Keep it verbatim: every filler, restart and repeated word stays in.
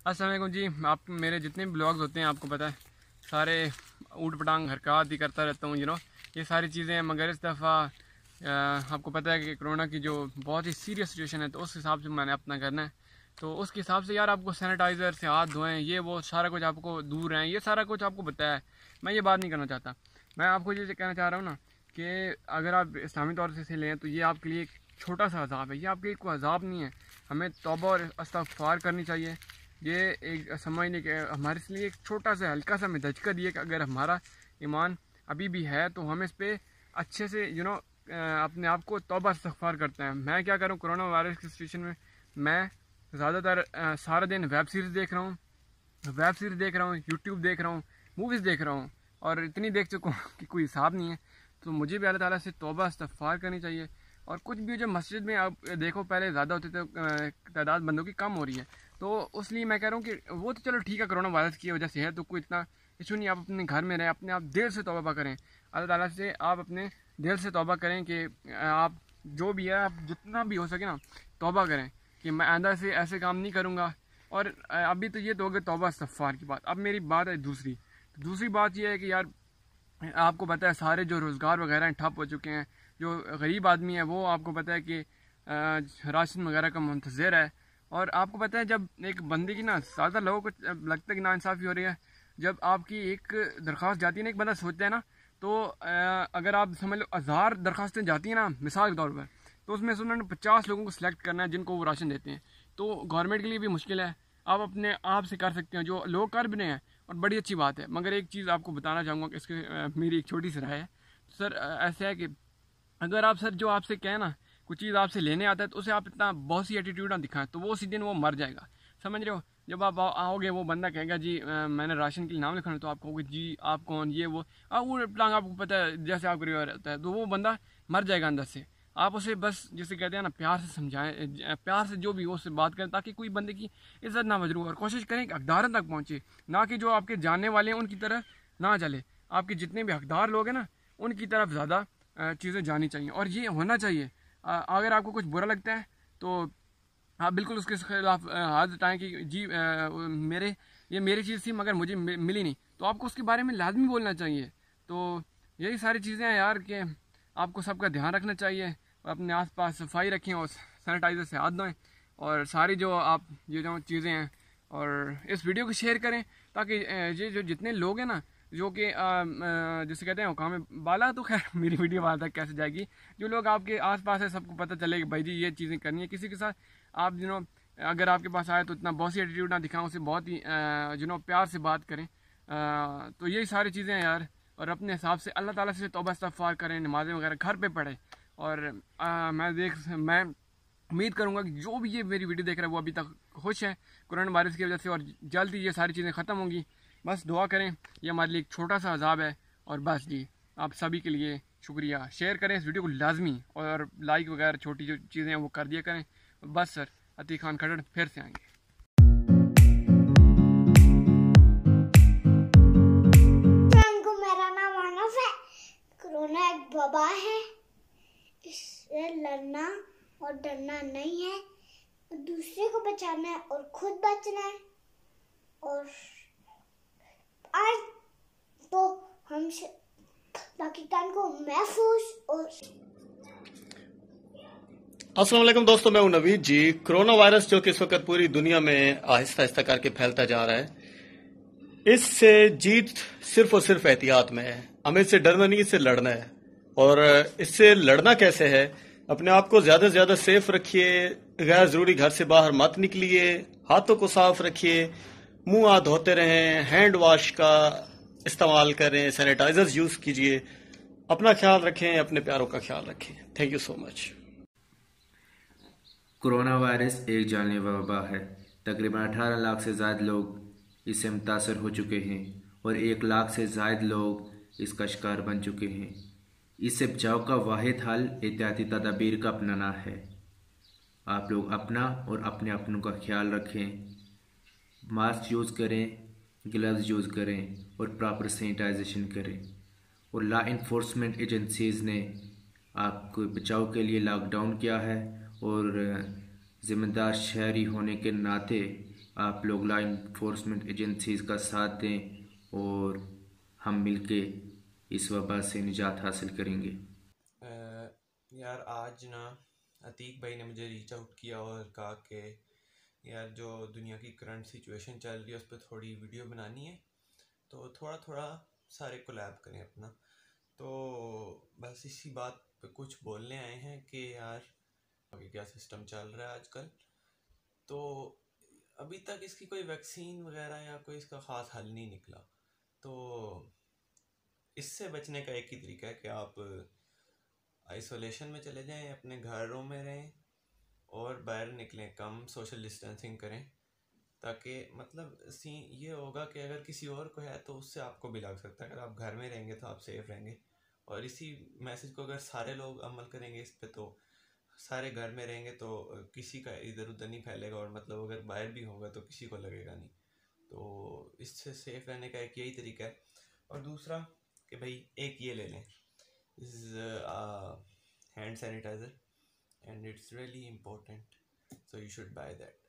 अस्सलाम वालेकुम जी। आप मेरे जितने भी ब्लॉग्स होते हैं आपको पता है सारे ऊट पटांग हरकत ही करता रहता हूँ, यू नो ये सारी चीज़ें। मगर इस दफ़ा आपको पता है कि कोरोना की जो बहुत ही सीरियस सिचुएशन है, तो उस हिसाब से मैंने अपना करना है। तो उसके हिसाब से यार आपको सैनिटाइज़र से हाथ धोएं, ये वो सारा कुछ आपको दूर रहें, ये सारा कुछ आपको बताया है। मैं ये बात नहीं करना चाहता। मैं आपको ये कहना चाह रहा हूँ ना कि अगर आप इस्लामी तौर से इसे लें तो ये आपके लिए एक छोटा सा अजाब है। ये आपके लिए कोई अजाब नहीं है। हमें तौबा और इस्तग़फ़ार करनी चाहिए। ये एक समझने के हमारे लिए एक छोटा सा हल्का सा हमें धचका दिए कि अगर हमारा ईमान अभी भी है तो हम इस पर अच्छे से यू नो अपने आप को तौबा इस्तग़फ़ार करते हैं। मैं क्या करूँ, कोरोना वायरस की सिचुएशन में मैं ज़्यादातर सारा दिन वेब सीरीज़ देख रहा हूँ वेब सीरीज़ देख रहा हूँ यूट्यूब देख रहा हूँ, मूवीज़ देख रहा हूँ, और इतनी देख चुका हूँ कि कोई हिसाब नहीं है। तो मुझे भी अल्लाह ताला से तौबा इस्तग़फ़ार करनी चाहिए। और कुछ भी जो मस्जिद में आप देखो पहले ज़्यादा होते थे, तादाद बंदों की कम हो रही है, तो इसलिए मैं कह रहा हूँ कि वो तो चलो ठीक है, कोरोना वायरस की वजह से है तो कोई इतना इशू नहीं। आप अपने घर में रहें, अपने आप दिल से तौबा करें, अल्लाह ताला से आप अपने दिल से तौबा करें कि आप जो भी है आप जितना भी हो सके ना तौबा करें कि मैं आइंदा से ऐसे काम नहीं करूँगा। और अभी तो ये तो हो गया तौबा इस्तग़फ़ार की बात। अब मेरी बात है दूसरी दूसरी बात ये है कि यार आपको पता है सारे जो रोज़गार वगैरह हैं ठप हो चुके हैं। जो गरीब आदमी है वो आपको पता है कि राशन वगैरह का मुंतज़िर है। और आपको पता है जब एक बंदे की ना ज़्यादा लोगों को लगता है कि नाइंसाफ़ी हो रही है, जब आपकी एक दरख्वास्त जाती है ना, एक बंदा सोचता है ना, तो अगर आप समझ लो हज़ार दरख्वास्तें जाती हैं ना मिसाल के तौर पर, तो उसमें से उन्होंने पचास लोगों को सिलेक्ट करना है जिनको वो राशन देते हैं। तो गवर्नमेंट के लिए भी मुश्किल है। आप अपने आप से कर सकते हैं, जो लोग कर भी रहे हैं, और बड़ी अच्छी बात है। मगर एक चीज़ आपको बताना चाहूँगा कि इसके मेरी एक छोटी सी राय है सर। ऐसा है कि अगर आप सर जो आपसे कहें ना कुछ चीज़ आपसे लेने आता है तो उसे आप इतना बहुत सी एटीट्यूड ना दिखाएं, तो वो उसी दिन वो मर जाएगा। समझ रहे हो? जब आप आओगे वो बंदा कहेगा जी आ, मैंने राशन के लिए नाम लिखाना, तो आप कहोगे जी आप कौन, ये वो आप वो टांग आपको पता है जैसे आपको रिवाज रहता है, तो वो बंदा मर जाएगा अंदर से। आप उसे बस जिसे कहते हैं ना प्यार से समझाएं, प्यार से जो भी हो उससे बात करें, ताकि कोई बंदे की इज्जत ना मजरू, और कोशिश करें कि हकदारों तक पहुँचे, ना कि जो आपके जानने वाले हैं उनकी तरह ना चले। आपके जितने भी हकदार लोग हैं ना उनकी तरफ ज़्यादा चीज़ें जानी चाहिए, और ये होना चाहिए। अगर आपको कुछ बुरा लगता है तो आप बिल्कुल उसके खिलाफ हाथ उठाएं कि जी आ, मेरे ये मेरी चीज़ थी मगर मुझे मिली नहीं, तो आपको उसके बारे में लाजमी बोलना चाहिए। तो यही सारी चीज़ें हैं यार कि आपको सबका ध्यान रखना चाहिए, अपने आसपास सफाई रखें और सैनिटाइज़र से हाथ धोएं, और सारी जो आप ये जो चीज़ें हैं, और इस वीडियो को शेयर करें ताकि ये जो जितने लोग हैं ना जो कि जिसे कहते हैं हुकाम बाला, तो खैर मेरी वीडियो वहाँ तक कैसे जाएगी, जो लोग आपके आसपास है सबको पता चले कि भाई जी ये चीज़ें करनी है। किसी के साथ आप यू नो अगर आपके पास आए तो इतना बॉसी एटीट्यूड ना दिखाएं, उसे बहुत ही यू नो प्यार से बात करें। आ, तो यही सारी चीज़ें हैं यार। और अपने हिसाब से अल्लाह ताला से तौबा इस्तग़फ़ार करें, नमाज़ें वगैरह घर पे पढ़ें। और आ, मैं देख मैं उम्मीद करूँगा कि जो भी ये मेरी वीडियो देख रहा है वो अभी तक खुश है कोरोना वायरस की वजह से, और जल्द ही ये सारी चीज़ें ख़त्म होंगी। बस दुआ करें, ये हमारे लिए एक छोटा सा अजाब है। और बस जी आप सभी के लिए शुक्रिया। शेयर करें इस वीडियो को लाजमी, और लाइक वगैरह छोटी जो चीज़ें हैं वो कर दिया करें। बस सर, अतीक खान खड़ड़ फिर से आएंगे। मेरा नाम अहनाफ है। कोरोना एक वबा है, इससे लड़ना और डरना नहीं है, दूसरे को बचाना है और खुद बचना है। और आज तो हम पाकिस्तान को महफूज और अस्सलाम वालेकुम दोस्तों, मैं हूं नवीद जी। कोरोना वायरस जो कि इस वक्त पूरी दुनिया में आहिस्ता आहिस्ता करके फैलता जा रहा है, इससे जीत सिर्फ और सिर्फ एहतियात में है। हमें इससे डरना नहीं, इससे लड़ना है। और इससे लड़ना कैसे है? अपने आप को ज्यादा से ज्यादा सेफ रखिए, गैर जरूरी घर से बाहर मत निकलिए, हाथों को साफ रखिए, मुंह हाथ धोते रहें, हैंड वॉश का इस्तेमाल करें, सैनिटाइजर्स यूज कीजिए, अपना ख्याल रखें, अपने प्यारों का ख्याल रखें। Thank you so much. Corona virus एक जानलेवा वबा है। तकरीबन अठारह लाख से ज़्यादा लोग इससे मुतासर हो चुके हैं और एक लाख से ज़्यादा लोग इसका शिकार बन चुके हैं। इससे बचाव का वाहिद हल एहतियाती तदाबीर का अपनाना है। आप लोग अपना और अपने अपनों का ख्याल रखें, मास्क यूज़ करें, ग्लव्स यूज़ करें और प्रॉपर सैनिटाइजेशन करें। और लॉ इन्फोर्समेंट एजेंसीज़ ने आपको बचाव के लिए लॉकडाउन किया है, और ज़िम्मेदार शहरी होने के नाते आप लोग लॉ इन्फोर्समेंट एजेंसीज का साथ दें और हम मिलके इस वबा से निजात हासिल करेंगे। अ, यार आज ना अतीक भाई ने मुझे रीच आउट किया और कहा कि यार जो दुनिया की करंट सिचुएशन चल रही है उस पर थोड़ी वीडियो बनानी है, तो थोड़ा थोड़ा सारे कोलैब करें अपना। तो बस इसी बात पे कुछ बोलने आए हैं कि यार आगे क्या सिस्टम चल रहा है आजकल। तो अभी तक इसकी कोई वैक्सीन वगैरह या कोई इसका ख़ास हल नहीं निकला। तो इससे बचने का एक ही तरीका है कि आप आइसोलेशन में चले जाएं, अपने घरों में रहें और बाहर निकलें, कम सोशल डिस्टेंसिंग करें, ताकि मतलब सी ये होगा कि अगर किसी और को है तो उससे आपको भी लग सकता है। अगर आप घर में रहेंगे तो आप सेफ रहेंगे, और इसी मैसेज को अगर सारे लोग अमल करेंगे इस पे, तो सारे घर में रहेंगे तो किसी का इधर उधर नहीं फैलेगा, और मतलब अगर बाहर भी होगा तो किसी को लगेगा नहीं। तो इससे सेफ रहने का एक यही तरीका है। और दूसरा कि भाई एक ये ले लें, इस hand sanitiser, and it's really important, so you should buy that.